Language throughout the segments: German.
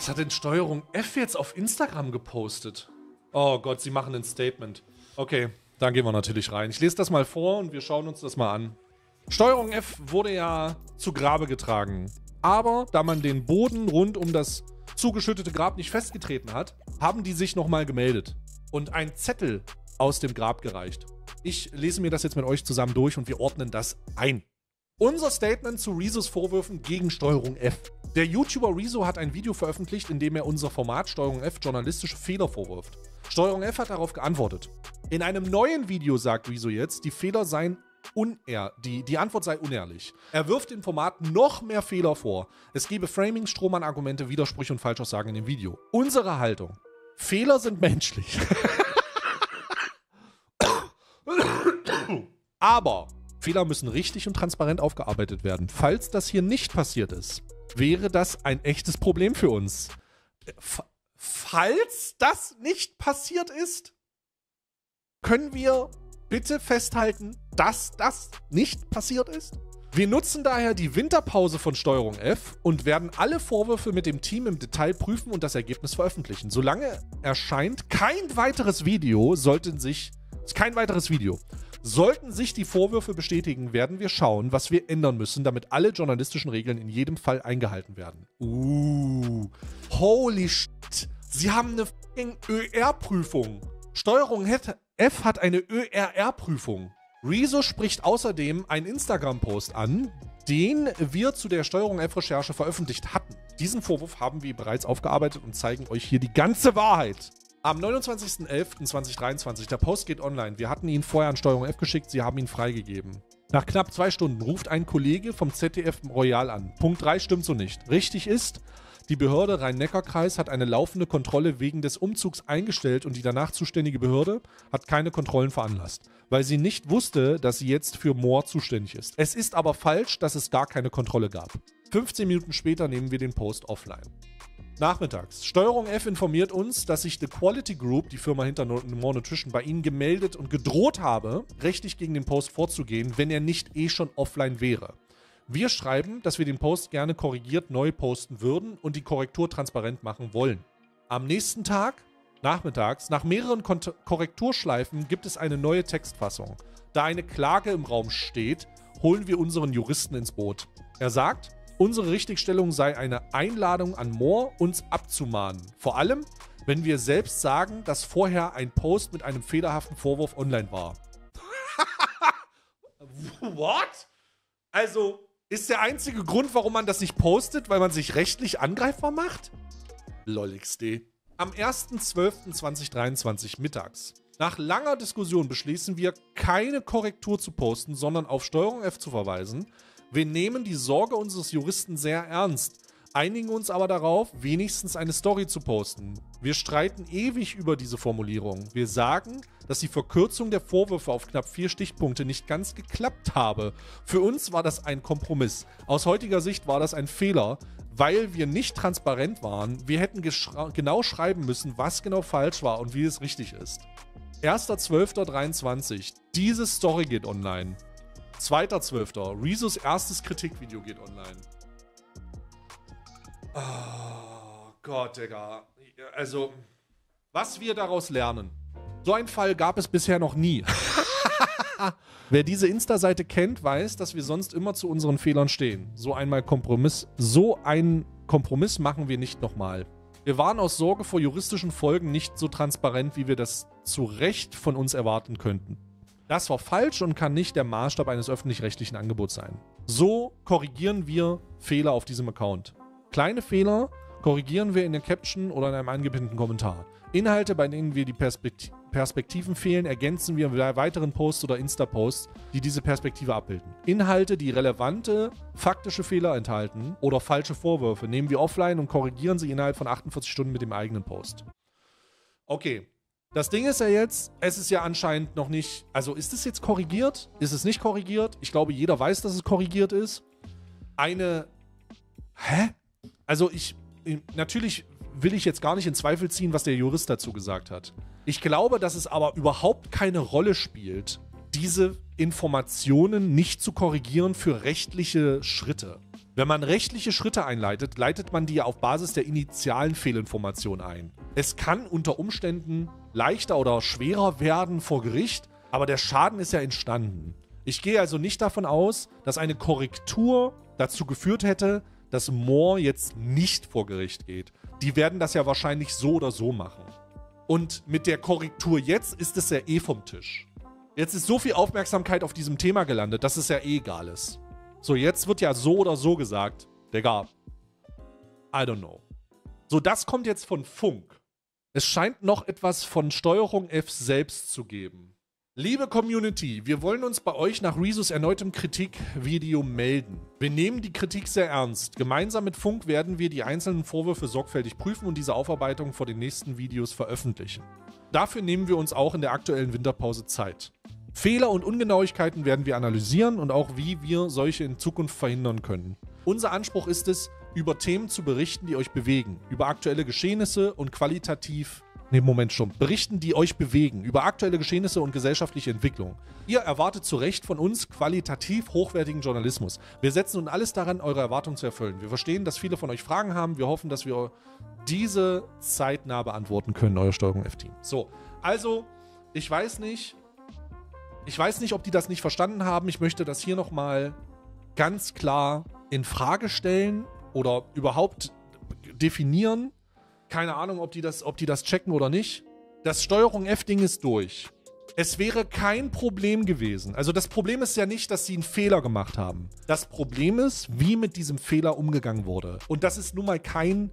Was hat denn Steuerung F jetzt auf Instagram gepostet? Oh Gott, sie machen ein Statement. Okay, da gehen wir natürlich rein. Ich lese das mal vor und wir schauen uns das mal an. Steuerung F wurde ja zu Grabe getragen. Aber da man den Boden rund um das zugeschüttete Grab nicht festgetreten hat, haben die sich nochmal gemeldet und einen Zettel aus dem Grab gereicht. Ich lese mir das jetzt mit euch zusammen durch und wir ordnen das ein. Unser Statement zu Rezos Vorwürfen gegen Steuerung F. Der YouTuber Rezo hat ein Video veröffentlicht, in dem er unser Format Steuerung F journalistische Fehler vorwirft. Steuerung F hat darauf geantwortet. In einem neuen Video sagt Rezo jetzt, die Fehler seien die Antwort sei unehrlich. Er wirft dem Format noch mehr Fehler vor. Es gebe Framing, Strohmann-Argumente, Widersprüche und Falschaussagen in dem Video. Unsere Haltung. Fehler sind menschlich. Aber Fehler müssen richtig und transparent aufgearbeitet werden. Falls das hier nicht passiert ist, wäre das ein echtes Problem für uns. Falls das nicht passiert ist, können wir bitte festhalten, dass das nicht passiert ist? Wir nutzen daher die Winterpause von Steuerung F und werden alle Vorwürfe mit dem Team im Detail prüfen und das Ergebnis veröffentlichen. Solange erscheint kein weiteres Video, sollten sich die Vorwürfe bestätigen, werden wir schauen, was wir ändern müssen, damit alle journalistischen Regeln in jedem Fall eingehalten werden. Holy shit. Sie haben eine fucking ÖR-Prüfung. Steuerung F hat eine ÖRR-Prüfung. Rezo spricht außerdem einen Instagram-Post an, den wir zu der Steuerung F-Recherche veröffentlicht hatten. Diesen Vorwurf haben wir bereits aufgearbeitet und zeigen euch hier die ganze Wahrheit. Am 29.11.2023, der Post geht online. Wir hatten ihn vorher an Steuerung F geschickt, sie haben ihn freigegeben. Nach knapp 2 Stunden ruft ein Kollege vom ZDF Royal an. Punkt 3 stimmt so nicht. Richtig ist, die Behörde Rhein-Neckar-Kreis hat eine laufende Kontrolle wegen des Umzugs eingestellt und die danach zuständige Behörde hat keine Kontrollen veranlasst, weil sie nicht wusste, dass sie jetzt für Moor zuständig ist. Es ist aber falsch, dass es gar keine Kontrolle gab. 15 Minuten später nehmen wir den Post offline. Nachmittags. Steuerung F informiert uns, dass sich The Quality Group, die Firma hinter More Nutrition, bei ihnen gemeldet und gedroht habe, rechtlich gegen den Post vorzugehen, wenn er nicht schon offline wäre. Wir schreiben, dass wir den Post gerne korrigiert neu posten würden und die Korrektur transparent machen wollen. Am nächsten Tag, nachmittags, nach mehreren Korrekturschleifen gibt es eine neue Textfassung. Da eine Klage im Raum steht, holen wir unseren Juristen ins Boot. Er sagt, unsere Richtigstellung sei eine Einladung an Moore, uns abzumahnen. Vor allem, wenn wir selbst sagen, dass vorher ein Post mit einem fehlerhaften Vorwurf online war. What? Also, ist der einzige Grund, warum man das nicht postet, weil man sich rechtlich angreifbar macht? LOLXD. Am 1.12.2023 mittags. Nach langer Diskussion beschließen wir, keine Korrektur zu posten, sondern auf Steuerung F zu verweisen. Wir nehmen die Sorge unseres Juristen sehr ernst, einigen uns aber darauf, wenigstens eine Story zu posten. Wir streiten ewig über diese Formulierung. Wir sagen, dass die Verkürzung der Vorwürfe auf knapp 4 Stichpunkte nicht ganz geklappt habe. Für uns war das ein Kompromiss. Aus heutiger Sicht war das ein Fehler, weil wir nicht transparent waren. Wir hätten genau schreiben müssen, was genau falsch war und wie es richtig ist. 1.12.23. Diese Story geht online. 2.12. Rezos erstes Kritikvideo geht online. Oh Gott, Digga. Also, was wir daraus lernen. So einen Fall gab es bisher noch nie. Wer diese Insta-Seite kennt, weiß, dass wir sonst immer zu unseren Fehlern stehen. So einen Kompromiss machen wir nicht nochmal. Wir waren aus Sorge vor juristischen Folgen nicht so transparent, wie wir das zu Recht von uns erwarten könnten. Das war falsch und kann nicht der Maßstab eines öffentlich-rechtlichen Angebots sein. So korrigieren wir Fehler auf diesem Account. Kleine Fehler korrigieren wir in der Caption oder in einem angepinnten Kommentar. Inhalte, bei denen wir die Perspektiven fehlen, ergänzen wir mit weiteren Posts oder Insta-Posts, die diese Perspektive abbilden. Inhalte, die relevante, faktische Fehler enthalten oder falsche Vorwürfe, nehmen wir offline und korrigieren sie innerhalb von 48 Stunden mit dem eigenen Post. Okay. Das Ding ist ja jetzt, es ist ja anscheinend noch nicht, also ist es jetzt korrigiert? Ist es nicht korrigiert? Ich glaube, jeder weiß, dass es korrigiert ist. Also natürlich will ich jetzt gar nicht in Zweifel ziehen, was der Jurist dazu gesagt hat. Ich glaube, dass es aber überhaupt keine Rolle spielt, diese Informationen nicht zu korrigieren für rechtliche Schritte. Wenn man rechtliche Schritte einleitet, leitet man die auf Basis der initialen Fehlinformation ein. Es kann unter Umständen leichter oder schwerer werden vor Gericht, aber der Schaden ist ja entstanden. Ich gehe also nicht davon aus, dass eine Korrektur dazu geführt hätte, dass Moore jetzt nicht vor Gericht geht. Die werden das ja wahrscheinlich so oder so machen. Und mit der Korrektur jetzt ist es ja eh vom Tisch. Jetzt ist so viel Aufmerksamkeit auf diesem Thema gelandet, dass es ja eh egal ist. So, jetzt wird ja so oder so gesagt. Digga, I don't know. So, das kommt jetzt von Funk. Es scheint noch etwas von Steuerung F selbst zu geben. Liebe Community, wir wollen uns bei euch nach Rezos erneutem Kritikvideo melden. Wir nehmen die Kritik sehr ernst. Gemeinsam mit Funk werden wir die einzelnen Vorwürfe sorgfältig prüfen und diese Aufarbeitung vor den nächsten Videos veröffentlichen. Dafür nehmen wir uns auch in der aktuellen Winterpause Zeit. Fehler und Ungenauigkeiten werden wir analysieren und auch wie wir solche in Zukunft verhindern können. Unser Anspruch ist es, über Themen zu berichten, die euch bewegen, über aktuelle Geschehnisse und berichten, die euch bewegen, über aktuelle Geschehnisse und gesellschaftliche Entwicklung. Ihr erwartet zu Recht von uns qualitativ hochwertigen Journalismus. Wir setzen nun alles daran, eure Erwartungen zu erfüllen. Wir verstehen, dass viele von euch Fragen haben. Wir hoffen, dass wir diese zeitnah beantworten können, euer Steuerung F-Team. So, also, ich weiß nicht, ob die das nicht verstanden haben. Ich möchte das hier nochmal ganz klar in Frage stellen oder überhaupt definieren. Keine Ahnung, ob die das checken oder nicht. Das Steuerung F-Ding ist durch. Es wäre kein Problem gewesen. Also das Problem ist ja nicht, dass sie einen Fehler gemacht haben. Das Problem ist, wie mit diesem Fehler umgegangen wurde. Und das ist nun mal kein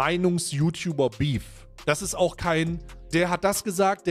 Meinungs-YouTuber-Beef. Das ist auch kein, der hat das gesagt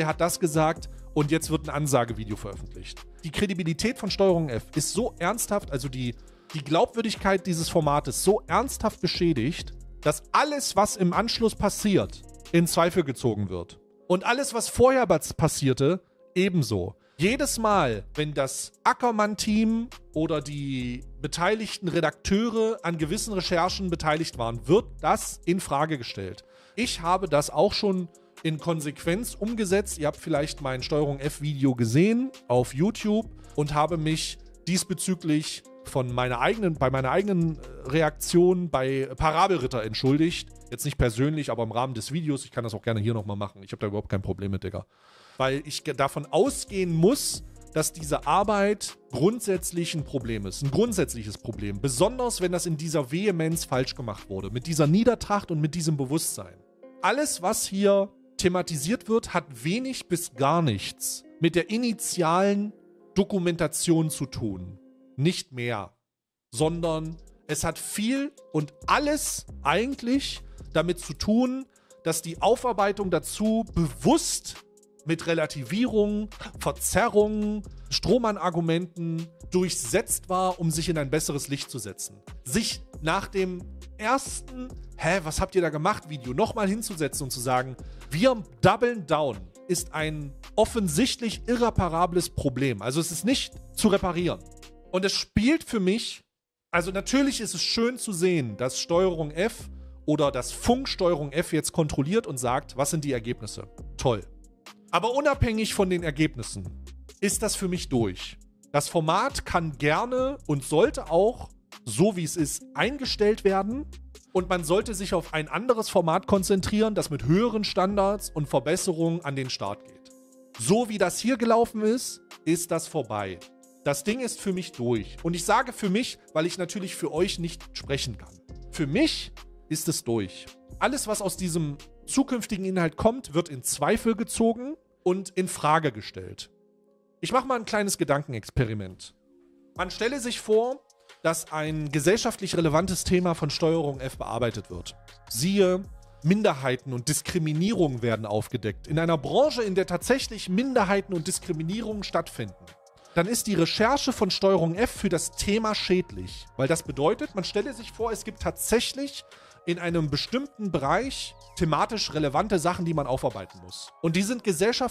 und jetzt wird ein Ansagevideo veröffentlicht. Die Kredibilität von Steuerung F ist so ernsthaft, also die Glaubwürdigkeit dieses Formates so ernsthaft beschädigt, dass alles, was im Anschluss passiert, in Zweifel gezogen wird. Und alles, was vorher passierte, ebenso. Jedes Mal, wenn das Ackermann-Team oder die beteiligten Redakteure an gewissen Recherchen beteiligt waren, wird das in Frage gestellt. Ich habe das auch schon in Konsequenz umgesetzt. Ihr habt vielleicht mein Steuerung F-Video gesehen auf YouTube und habe mich diesbezüglich bei meiner eigenen Reaktion bei Parabelritter entschuldigt. Jetzt nicht persönlich, aber im Rahmen des Videos. Ich kann das auch gerne hier nochmal machen. Ich habe da überhaupt kein Problem mit, Digga. Weil ich davon ausgehen muss, dass diese Arbeit grundsätzlich ein Problem ist. Ein grundsätzliches Problem. Besonders, wenn das in dieser Vehemenz falsch gemacht wurde. Mit dieser Niedertracht und mit diesem Bewusstsein. Alles, was hier thematisiert wird, hat wenig bis gar nichts mit der initialen Dokumentation zu tun. Nicht mehr. Sondern es hat viel und alles eigentlich damit zu tun, dass die Aufarbeitung dazu bewusst mit Relativierung, Verzerrungen, Strohmann-Argumenten durchsetzt war, um sich in ein besseres Licht zu setzen. Sich nach dem ersten was habt ihr da gemacht, Video nochmal hinzusetzen und zu sagen, wir doublen down, ist ein offensichtlich irreparables Problem. Also es ist nicht zu reparieren. Und es spielt für mich, also natürlich ist es schön zu sehen, dass Steuerung F oder das Funk Steuerung F jetzt kontrolliert und sagt, was sind die Ergebnisse. Toll. Aber unabhängig von den Ergebnissen ist das für mich durch. Das Format kann gerne und sollte auch, so wie es ist, eingestellt werden. Und man sollte sich auf ein anderes Format konzentrieren, das mit höheren Standards und Verbesserungen an den Start geht. So wie das hier gelaufen ist das vorbei. Das Ding ist für mich durch. Und ich sage für mich, weil ich natürlich für euch nicht sprechen kann. Für mich ist es durch. Alles, was aus diesem zukünftigen Inhalt kommt, wird in Zweifel gezogen und in Frage gestellt. Ich mache mal ein kleines Gedankenexperiment. Man stelle sich vor, dass ein gesellschaftlich relevantes Thema von Steuerung F bearbeitet wird. Siehe, Minderheiten und Diskriminierung werden aufgedeckt. In einer Branche, in der tatsächlich Minderheiten und Diskriminierung stattfinden. Dann ist die Recherche von Steuerung F für das Thema schädlich. Weil das bedeutet, man stelle sich vor, es gibt tatsächlich in einem bestimmten Bereich thematisch relevante Sachen, die man aufarbeiten muss. Und die sind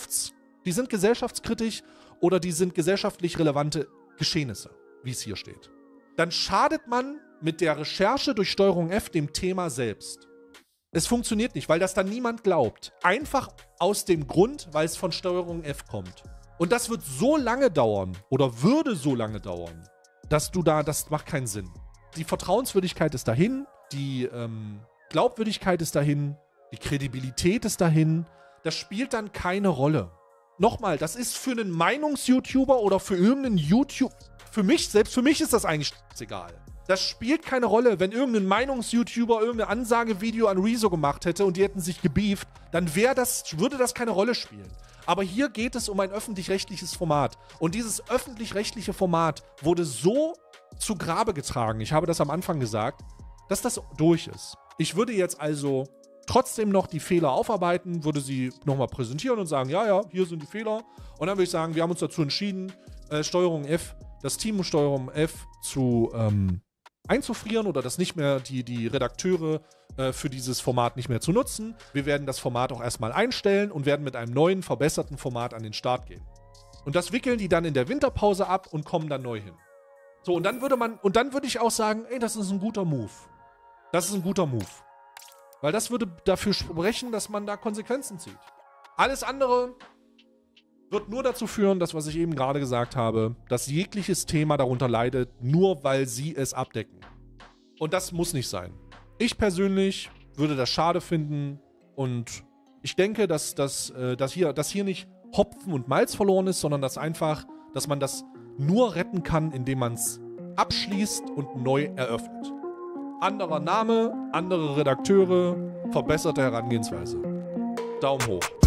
gesellschaftskritisch oder die sind gesellschaftlich relevante Geschehnisse, wie es hier steht. Dann schadet man mit der Recherche durch Steuerung F dem Thema selbst. Es funktioniert nicht, weil das dann niemand glaubt. Einfach aus dem Grund, weil es von Steuerung F kommt. Und das wird so lange dauern oder würde so lange dauern, dass das macht keinen Sinn. die Vertrauenswürdigkeit ist dahin, die Glaubwürdigkeit ist dahin, die Kredibilität ist dahin. Das spielt dann keine Rolle. Nochmal, das ist für einen Meinungs-YouTuber oder für irgendeinen YouTube... Selbst für mich ist das eigentlich egal. Das spielt keine Rolle, wenn irgendein Meinungs-YouTuber irgendein Ansagevideo an Rezo gemacht hätte und die hätten sich gebieft, dann würde das keine Rolle spielen. Aber hier geht es um ein öffentlich-rechtliches Format. Und dieses öffentlich-rechtliche Format wurde so zu Grabe getragen, ich habe das am Anfang gesagt, dass das durch ist. Ich würde jetzt also trotzdem noch die Fehler aufarbeiten, würde sie nochmal präsentieren und sagen, ja, hier sind die Fehler. Und dann würde ich sagen, wir haben uns dazu entschieden, Steuerung F, das Team Steuerung F einzufrieren oder das nicht mehr, die Redakteure für dieses Format nicht mehr zu nutzen. Wir werden das Format auch erstmal einstellen und werden mit einem neuen, verbesserten Format an den Start gehen. Und das wickeln die dann in der Winterpause ab und kommen dann neu hin. So, und dann würde ich auch sagen, ey, das ist ein guter Move. Das ist ein guter Move. Weil das würde dafür sprechen, dass man da Konsequenzen zieht. Alles andere wird nur dazu führen, das, was ich eben gerade gesagt habe, dass jegliches Thema darunter leidet, nur weil sie es abdecken. Und das muss nicht sein. Ich persönlich würde das schade finden und ich denke, dass hier nicht Hopfen und Malz verloren ist, sondern dass man das nur retten kann, indem man es abschließt und neu eröffnet. Anderer Name, andere Redakteure, verbesserte Herangehensweise. Daumen hoch.